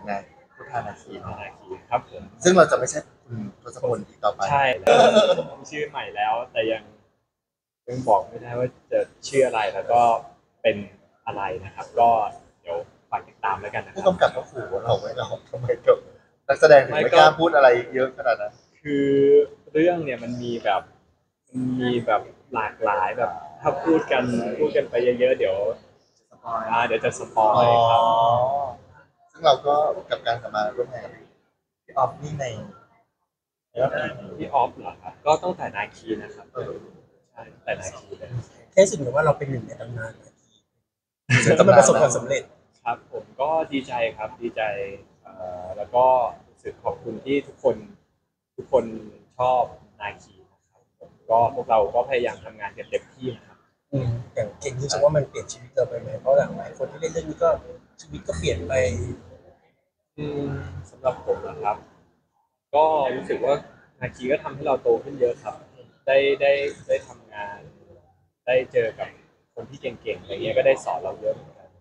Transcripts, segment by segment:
นะพุทธานาคีนาคีครับผมซึ่งเราจะไม่ใช่คุณทศพลอีกต่อไปใช่มีชื่อใหม่แล้วแต่ยังบอกไม่ได้ว่าจะชื่ออะไรแล้วก็เป็นอะไรนะครับก็เดี๋ยวฝากติดตามแล้วกันนะคผู้รับกำกับเขาขู่เราไว้เราทำไมกับนักแสดงถึงไม่กล้าพูดอะไรเยอะขนาดนั้นคือเรื่องเนี่ยมันมีแบบหลากหลายแบบถ้าพูดกันไปเยอะๆเดี๋ยวจะสปอยครับซึ่งเราก็กับการกลับมาร่วมงานกับพี่ออฟนี่ในพี่ออฟเหรอครับก็ตั้งแต่นาคีนะครับใช่ตั้งแต่นาคีเลยแค่รู้สึกเหมือนว่าเราเป็นหนึ่งในตำนานก็มันประสบความสำเร็จครับผมก็ดีใจครับดีใจแล้วก็รู้สึกขอบคุณที่ทุกคนชอบนาคีนะครับผมก็พวกเราก็พยายามทำงานกันเต็มที่นะครับอย่างเก่งรู้สึกว่ามันเปลี่ยนชีวิตเราไปไหมเพราะหลายคนที่เล่นเรื่องนี้ก็ชีวิตก็เปลี่ยนไปอืมสำหรับผมนะครับก็รู้สึกว่านาคีก็ทำให้เราโตขึ้นเยอะครับได้ทำงานได้เจอกับคนที่เก่งๆอะไรเงี้ยก็ได้สอนเราเยอะเหมือนกัน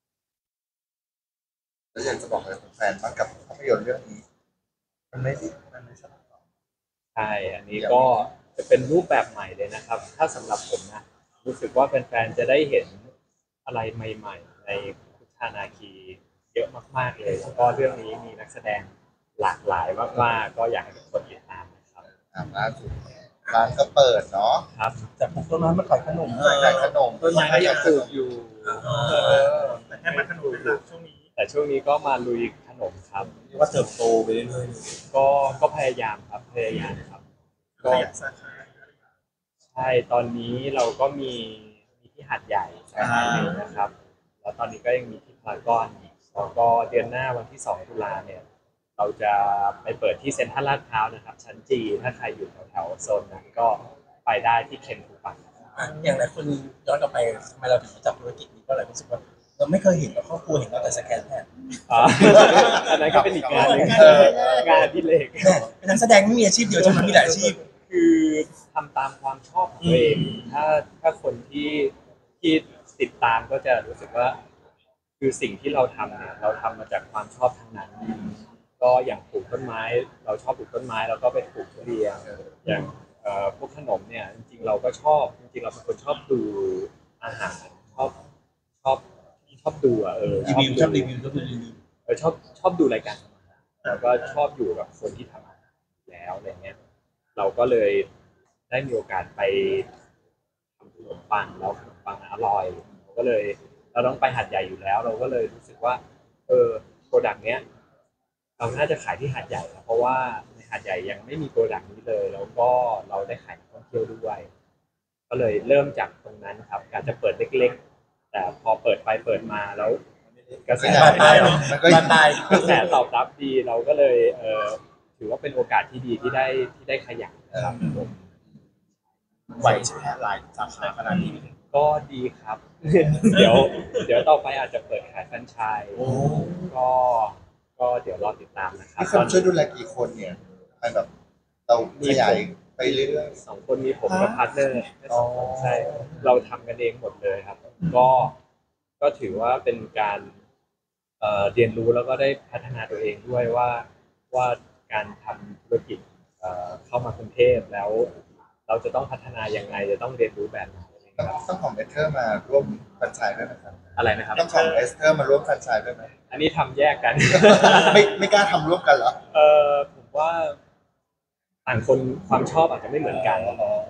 แล้วอยากจะบอกอะไรแฟนบ้างกับภาพยนตร์เรื่องนี้มันไม่สนุกใช่อันนี้ก็จะเป็นรูปแบบใหม่เลยนะครับถ้าสำหรับผมนะรู้สึกว่าแฟนๆจะได้เห็นอะไรใหม่ๆในพุทธานาคีเยอะมากๆเลยแล้วก็เรื่องนี้มีนักแสดงหลากหลายมากๆก็อยากให้ทุกคนติดตามนะครับล่าสุดร้านก็เปิดเนาะครับแต่ปลูกต้นไม้มาขายขนมขายขนมต้นไม้ก็ยังปลูกอยู่แต่แค่มาขนมเป็นหลักช่วงนี้แต่ช่วงนี้ก็มาลุยขนมครับว่าเติบโตไปเรื่อยก็พยายามครับพยายามครับก็ใช่ตอนนี้เราก็มีที่หาดใหญ่นะครับแล้วตอนนี้ก็ยังมีที่พารากอนแล้วก็เดือนหน้าวันที่2 ตุลาเนี่ยเราจะไปเปิดที่เซ็นทรัลลาดพร้าวนะครับชั้นจีถ้าใครอยู่แถวๆโซนนั้นก็ไปได้ที่เคนฟูปังอย่างหลายคนย้อนกลับไปทำไมเราถึงจับธุรกิจนี้ก็เลยรู้สึกว่าเราไม่เคยเห็นครอบครัวเห็นเราแต่สแกนแทนอันนั้นก็เป็นอีกงานหนึ่งงานที่เล็กเป็นนักแสดงไม่มีอาชีพเดียวใช่ไหมมีหลายอาชีพคือทำตามความชอบของตัวเองถ้าคนที่ติดตามก็จะรู้สึกว่าคือสิ่งที่เราทำเนี่ยเราทำมาจากความชอบทั้งนั้นก็อย่างปลูกต้นไม้เราชอบปลูกต้นไม้แล้วก็ไปปลูกทุเรียนอย่างพวกขนมเนี่ยจริงๆเราก็ชอบจริงๆเราเป็นคนชอบดูอาหารชอบชอบดูรีวิวชอบรีวิวชอบดูรายการแล้วก็ชอบอยู่กับคนที่ทำอาหารแล้วอะไรเงี้ยเราก็เลยได้มีโอกาสไปทำขนมปังแล้วขนมปังอร่อยก็เลยเราต้องไปหาดใหญ่อยู่แล้วเราก็เลยรู้สึกว่าโปรดักต์เนี้ยเราน่าจะขายที่หาดใหญ่เพราะว่าในหาดใหญ่ยังไม่มีโปรดักต์นี้เลยแล้วก็เราได้ขายนักท่องเที่ยวด้วยก็เลยเริ่มจากตรงนั้นครับการจะเปิดเล็กๆแต่พอเปิดไปเปิดมาแล้วกระแสกระแสตอบรับดีเราก็เลยถือว่าเป็นโอกาสที่ดีที่ได้ขยายครับไหวใช่ไหมหลายสาขาขนาดนี้ก็ดีครับเดี๋ยวต่อไปอาจจะเปิดขายแฟรนไชส์ก็เดี๋ยวรอติดตามนะครับคนช่วยดูแลกี่คนเนี่ยแบบเราขยายไปเรื่อยๆ2 คนมีผมกับพาร์ทเนอร์ใช่เราทำกันเองหมดเลยครับก็ถือว่าเป็นการเรียนรู้แล้วก็ได้พัฒนาตัวเองด้วยว่าการทำธุรกิจเข้ามากรุงเทพแล้วเราจะต้องพัฒนายังไงจะต้องเรียนรู้แบบไหนต้องของเอสเธอร์มาร่วมแฟรนไชส์ด้วยไหมครับอะไรนะครับต้องของเอสเธอร์มาร่วมแฟรนไชส์ด้วยไหมอันนี้ทำแยกกันไม่กล้าทำร่วมกันเหรอผมว่าต่างคนความชอบอาจจะไม่เหมือนกัน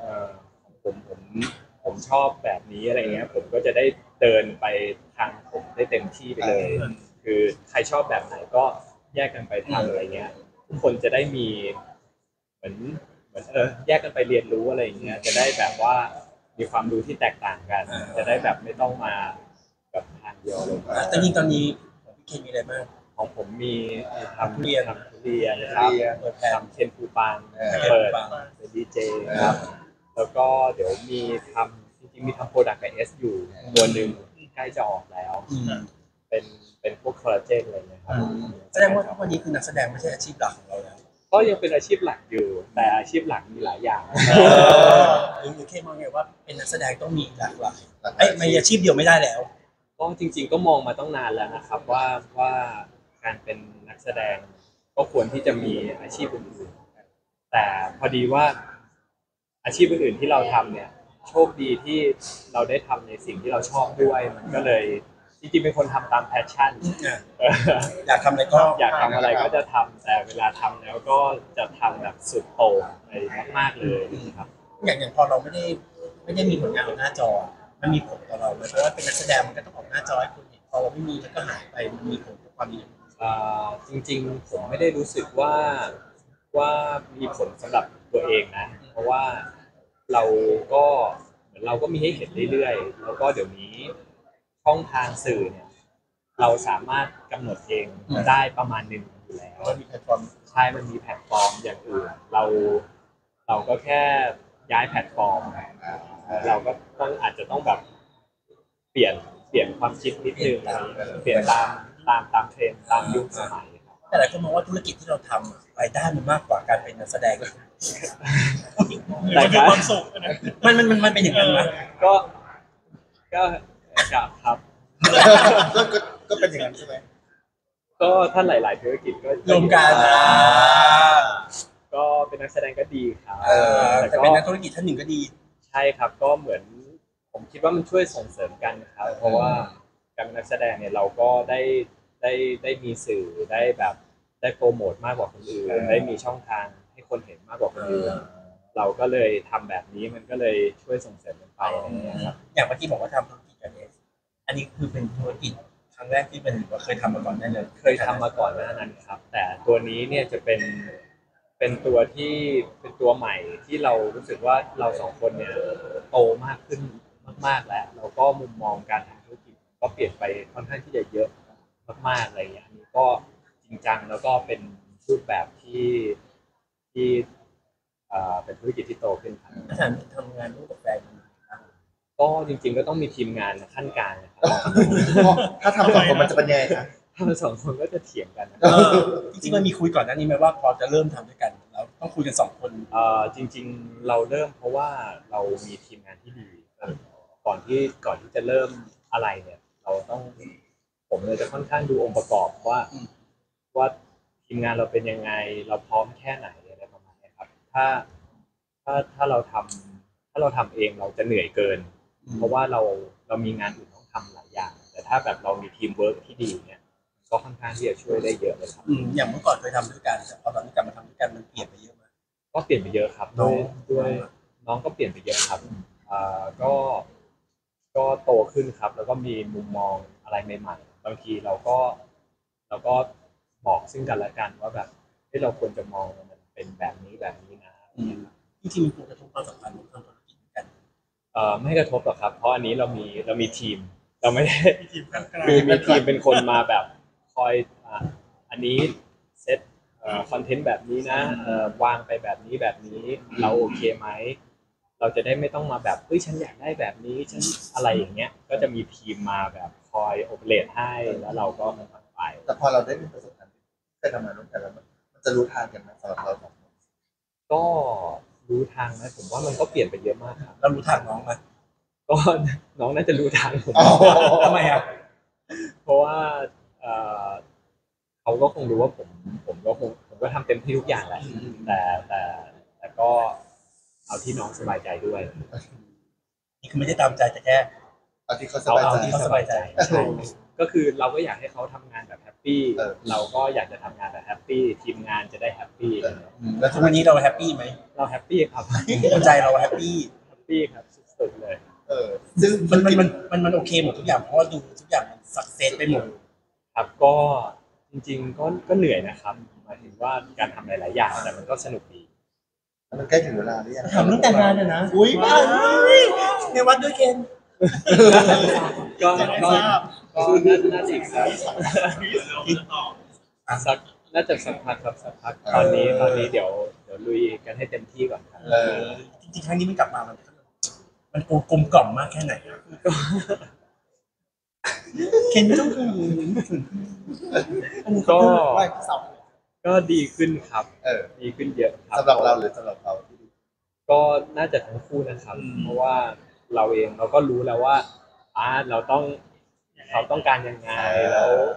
ผมชอบแบบนี้อะไรเงี้ยผมก็จะได้เดินไปทางผมได้เต็มที่ไปเลยคือใครชอบแบบไหนก็แยกกันไปทำอะไรเงี้ยทุกคนจะได้มีเหมือนแยกกันไปเรียนรู้อะไรอย่างเงี้ยจะได้แบบว่ามีความรู้ที่แตกต่างกันจะได้แบบไม่ต้องมาแบบทางเดียวเลยแต่จริงตอนนี้พี่เคนมีอะไรบ้างของผมมีทำทุเรียนนะครับทำเคนฟูปังเปิดเป็นดีเจครับแล้วก็เดี๋ยวมีทำจริงๆมีทำโปรดักต์กับเอสอยู่ตัวหนึ่งใกล้จะออกแล้วเป็นพวกคอลลาเจนอะไรเงี้ยครับแสดงว่าทุกวันนี้คือนักแสดงไม่ใช่อาชีพหลักของเราแล้วก็ยังเป็นอาชีพหลักอยู่แต่อาชีพหลักมีหลายอย่างหรือแค่มองไงว่าเป็นนักแสดงต้องมีหลากหลายไม่อาชีพเดียวไม่ได้แล้วก็จริงๆก็มองมาต้องนานแล้วนะครับว่าการเป็นนักแสดงก็ควรที่จะมีอาชีพอื่นๆแต่พอดีว่าอาชีพอื่นๆที่เราทำเนี่ยโชคดีที่เราได้ทำในสิ่งที่เราชอบด้วยมันก็เลยจริงๆเป็นคนทำตามแพชชั่นอยากทำอะไรก็อยากทำอะไรก็จะทำแต่เวลาทำแล้วก็จะทำแบบสุดโต่งไปมากๆเลยครับอย่างพอเราไม่ได้มีผลงานบนหน้าจอมันมีผลต่อเราไหมเพราะว่าเป็นนักแสดงมันก็ต้องออกหน้าจอให้คนเห็นพอเราไม่มีมันก็หายไปมันมีผลต่อความมีจริงๆผมไม่ได้รู้สึกว่ามีผลสำหรับตัวเองนะเพราะว่าเราก็เหมือนเราก็มีให้เห็นเรื่อยๆแล้วก็เดี๋ยวนี้ช่องทางสื่อเนี่ยเราสามารถกำหนดเองได้ประมาณหนึ่งอยู่แล้วก็มีแพลตฟอร์มใช่มันมีแพลตฟอร์มอย่างอื่นเราก็แค่ย้ายแพลตฟอร์มเราก็อาจจะต้องแบบเปลี่ยนความคิดนิดนึงเปลี่ยนตามเทรนด์ตามยุคสมัยครับแต่หลายคนมองว่าธุรกิจที่เราทำรายได้มันมากกว่าการเป็นนักแสดงมันมีความสุขนะมันเป็นอย่างนั้นไหมก็ครับก็ก็เป็นอย่างนั้นใช่ไหมก็ถ้าหลาย ๆ ธุรกิจก็รวมกันก็เป็นนักแสดงก็ดีครับแต่เป็นนักธุรกิจท่านหนึ่งก็ดีใช่ครับก็เหมือนผมคิดว่ามันช่วยส่งเสริมกันครับเพราะว่าการเป็นนักแสดงเนี่ยเราก็ได้มีสื่อได้แบบได้โปรโมทมากกว่าคนอื่นได้มีช่องทางให้คนเห็นมากกว่าคนอื่นเราก็เลยทำแบบนี้มันก็เลยช่วยส่งเสริมกันไปอะไรอย่างเงี้ยครับอย่างเมื่อกี้บอกว่าทำธุรกิจกันเองอันนี้คือเป็นธุรกิจครั้งแรกที่เป็นหรือว่าเคยทำมาก่อนได้เลยเคยทำมาก่อนหน้านั้นครับ แต่ตัวนี้เนี่ยจะเป็นตัวที่เป็นตัวใหม่ที่เรารู้สึกว่าเราสองคนเนี่ยโตมากขึ้นมากๆแล้วแล้วก็มุมมองการทำธุรกิจก็เปลี่ยนไปค่อนข้างที่จะเยอะมากๆอะไรอย่างเงี้ยอันนี้ก็จริงจังแล้วก็เป็นรูปแบบที่เป็นธุรกิจที่โตขึ้นครับอาจารย์ทำงานร่วมกับแฟนก็จริงๆก็ต้องมีทีมงานขั้นกลางนะครับถ้าทำสองคนมันจะเป็นยังไงคะถ้าเราสองคนก็จะเถียงกันนะจริงๆมันมีคุยก่อนหน้านี้ไหมว่าพอจะเริ่มทำด้วยกันแล้วต้องคุยกันสองคนจริงๆเราเริ่มเพราะว่าเรามีทีมงานที่ดีก่อนที่จะเริ่มอะไรเนี่ยเราต้องผมเลยจะค่อนข้างดูองค์ประกอบว่าทีมงานเราเป็นยังไงเราพร้อมแค่ไหนอะไรประมาณนี้ครับถ้าเราทำเองเราจะเหนื่อยเกิน เพราะว่าเรามีงานอื่นต้องทำหลายอย่าง แต่ถ้าแบบเรามีทีมเวิร์กที่ดีเนี่ยก็ค่อนข้างที่จะช่วยได้เยอะเลยครับอย่างเมื่อก่อนเคยทำด้วยกันแต่พอตอนนี้กลับมาทำด้วยกันมันเปลี่ยนไปเยอะมากก็เปลี่ยนไปเยอะครับน้องด้วยน้องก็เปลี่ยนไปเยอะครับก็โตขึ้นครับ แล้วก็มีมุมมองอะไรใหม่ๆบางทีเราก็บอกซึ่งกันและกันว่าแบบที่เราควรจะมองมันเป็นแบบนี้นะจริงๆมีผลกระทบความสัมพันธ์ของทางธุรกิจกันไม่กระทบหรอกครับ เพราะอันนี้เรามีทีม เราไม่ได้ทีมกลางคือมีทีมเป็นคนมาแบบคอยอันนี้เซตคอนเทนต์แบบนี้นะวางไปแบบนี้เราโอเคไหมเราจะได้ไม่ต้องมาแบบเฮ้ยฉันอยากได้แบบนี้ฉันอะไรอย่างเงี้ยก็จะมีทีมมาแบบคอยโอเปเรตให้แล้วเราก็ไปแต่พอเราได้มีประสบการณ์เคยทำงานร่วมกันแล้วมันจะรู้ทางกันไหมสำหรับเราสองคนก็รู้ทางนะผมว่ามันก็เปลี่ยนไปเยอะมากครับเรารู้ทางน้องไหมก็น้องน่าจะรู้ทางผมทำไมอ่ะเพราะว่าเขาก็คงรู้ว่าผมก็ทำเต็มที่ทุกอย่างแหละแต่ก็เอาที่น้องสบายใจด้วยนี่คือไม่ได้ตามใจแต่แค่เอาที่เขาสบายใจที่เขาสบายใจใช่ก็คือเราก็อยากให้เขาทำงานแบบแฮปปี้เราก็อยากจะทำงานแบบแฮปปี้ทีมงานจะได้แฮปปี้แล้วทุกวันนี้เราแฮปปี้ไหมเราแฮปปี้ครับคนใจเราแฮปปี้แฮปปี้ครับสุดๆเลยซึ่งมันโอเคหมดทุกอย่างเพราะว่าดูทุกอย่างมันสักเซสไปหมดครับก็จริงๆก็เหนื่อยนะครับหมายถึงว่าการทำหลายๆอย่างแต่มันก็สนุกดีมันใกล้ถึงเวลาหรือยังทำเรื่องแต่งงานเลยนะอุ้ยบ้าในวัดด้วยเคนก็น่าจะอีกสักน่าจะสักพักครับสักพักตอนนี้เดี๋ยวลุยกันให้เต็มที่ก่อนครับจริงๆครั้งนี้มันกลับมามันกลมกล่อมมากแค่ไหนอะเคนไม่ต้องคืนก็ดีขึ้นครับ ดีขึ้นเยอะครับสำหรับเราหรือสำหรับเขาที่ดีก็น่าจะทั้งคู่นะครับ เพราะว่าเราเองเราก็รู้แล้วว่าเขาต้องการยังไง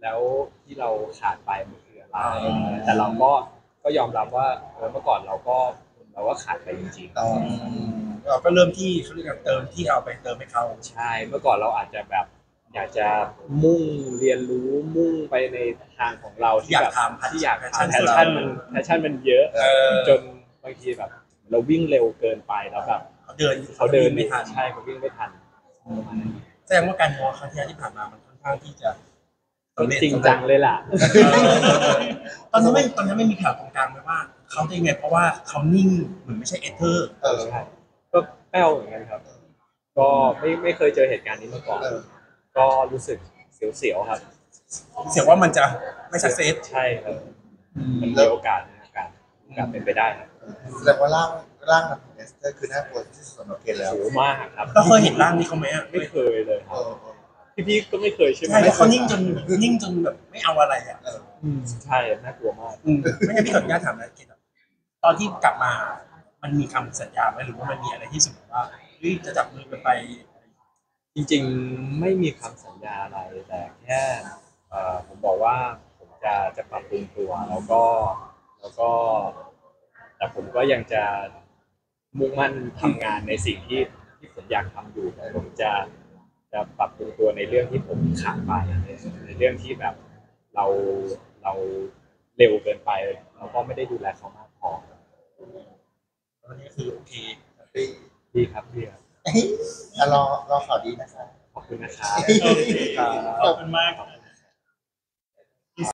แล้วที่เราขาดไปมันคืออะไรแต่เราก็ยอมรับว่าเมื่อก่อนเราก็ขาดไปจริงอ๋อเราก็เริ่มที่เขาเรียกกันเติมที่เอาไปเติมให้เขาๆใช่เมื่อก่อนเราอาจจะแบบอยากจะมุ่งเรียนรู้มุ่งไปในทางของเราที่แบบที่อยากทำแพชชั่นมันเยอะจนบางทีแบบเราวิ่งเร็วเกินไปแล้วแบบเขาเดินเขาเดินไม่ทันใช่เขาวิ่งไม่ทันประมาณนั้นแสดงว่าการมองครั้งที่ผ่านมามันค่อนข้างที่จะจริงจังเลยล่ะตอนนั้นไม่มีข่าวตรงกลางไหมว่าเขาจะยังไงเพราะว่าเขานิ่งเหมือนไม่ใช่เอเธอร์เออใช่ก็แป้วเหมือนกันครับ ก็ไม่เคยเจอเหตุการณ์นี้มาก่อนเออก็รู้สึกเสียวๆครับเสียว่ามันจะไม่สักเซสใช่ครับมันมีโอกาสเป็นไปได้ครับแสดงว่าร่างของเอสเตอร์คือน่ากลัวที่สุดสำหรับเกณฑ์แล้วสูงมากครับก็เคยเห็นร่างนี้เขาไหมอ่ะไม่เคยเลยคเอรับอพี่ก็ไม่เคยใช่ไหมใช่แล้วเขานิ่งจนแบบไม่เอาอะไรอ่ะเออใช่น่ากลัวมากไม่งั้นพี่ขออนุญาตถามนะเกศตอนที่กลับมา มันมีคำสัญญาไหมหรือว่ามันมีอะไรที่สุดว่าเฮ้ยจะจับมือกันไปจริงๆไม่มีคำสัญญาอะไรแต่แค่ผมบอกว่าผมจะปรับปรุงตัวแล้วก็แต่ผมก็ยังจะมุ่งมั่นทำงานในสิ่งที่ผมอยากทำอยู่แต่ผมจะปรับปรุงตัวในเรื่องที่ผมขาดไปในเรื่องที่แบบเราเร็วเกินไปเราก็ไม่ได้ดูแลเขามากพอวันนี้คือโอเคดีครับดีครับรอข่าวดีนะคะขอบคุณนะครับขอบคุณมาก